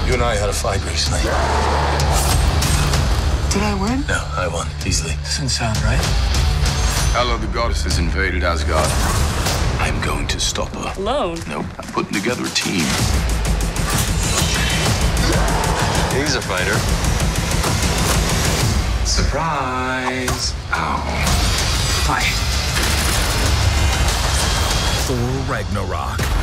You and I had a fight recently. Did I win? No, I won, easily. Doesn't sound right. Hello, the goddess has invaded Asgard. I'm going to stop her. Alone? Nope, I'm putting together a team. He's a fighter. Surprise! Ow. Hi. Thor Ragnarok.